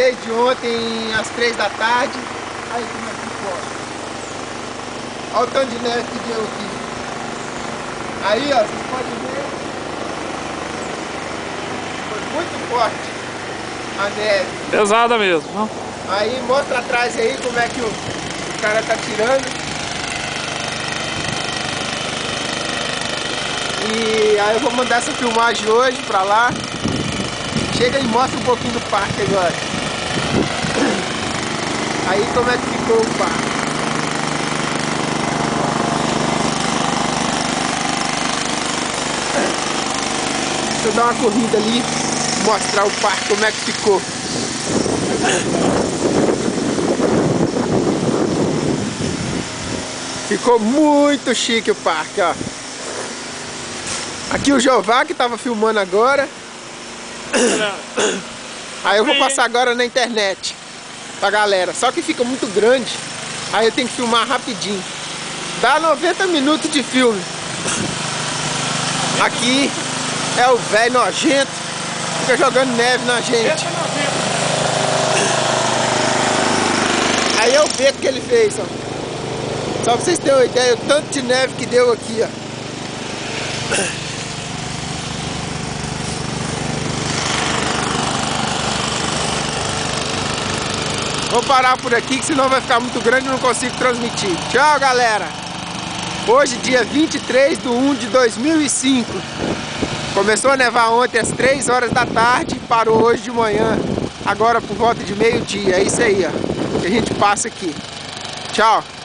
desde ontem às 3 da tarde. Aí como é que ficou? Olha o tanto de neve que deu aqui. Aí, ó, vocês podem ver. Foi muito forte a neve. Pesada mesmo, não? Aí mostra atrás aí como é que o cara tá tirando. E aí eu vou mandar essa filmagem hoje pra lá. Chega e mostra um pouquinho do parque agora. Aí como é que ficou o parque. Deixa eu dar uma corrida ali, mostrar o parque como é que ficou. Ficou muito chique o parque, ó. Aqui o Jeová que tava filmando agora. Aí eu vou passar agora na internet pra galera. Só que fica muito grande. Aí eu tenho que filmar rapidinho. Dá 90 minutos de filme. Aqui é o velho nojento. Fica jogando neve na gente. Aí é o beco que ele fez, ó. Só pra vocês terem uma ideia, o tanto de neve que deu aqui, ó. Vou parar por aqui, que senão vai ficar muito grande e não consigo transmitir. Tchau, galera! Hoje, dia 23/1/2005. Começou a nevar ontem às 3 horas da tarde, parou hoje de manhã, agora por volta de meio-dia. É isso aí, ó, que a gente passa aqui. Tchau!